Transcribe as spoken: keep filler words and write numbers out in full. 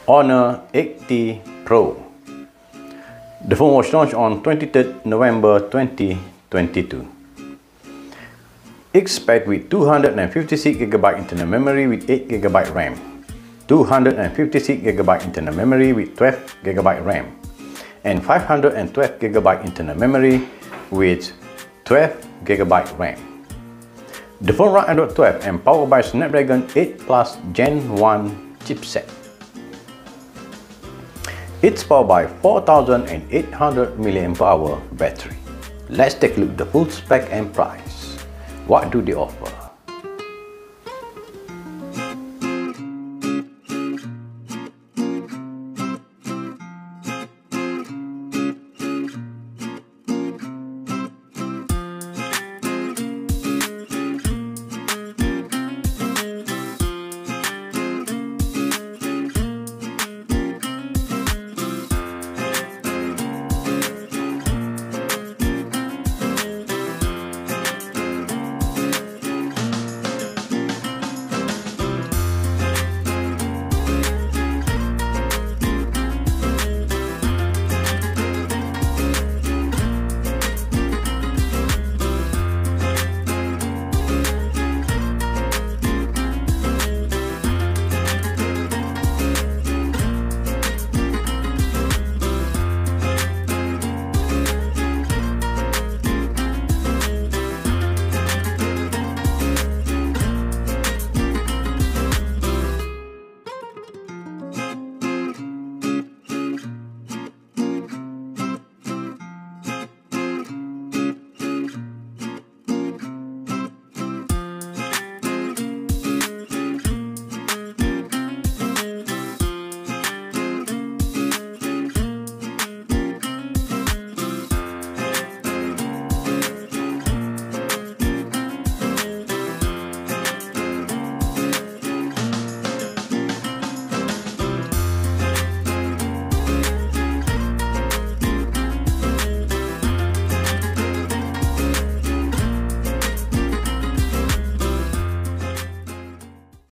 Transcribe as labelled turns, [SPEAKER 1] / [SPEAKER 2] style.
[SPEAKER 1] Honor eighty Pro. The phone was launched on twenty-third November twenty twenty-two. It's packed with two hundred fifty-six gigabyte internal memory with eight gigabyte RAM, two hundred fifty-six gigabyte internal memory with twelve gigabyte RAM, and five hundred twelve gigabyte internal memory with twelve gigabyte RAM. The phone runs Android twelve and powered by Snapdragon eight plus Gen one chipset. It's powered by four thousand eight hundred milliamp hour battery. Let's take a look at the full spec and price. What do they offer?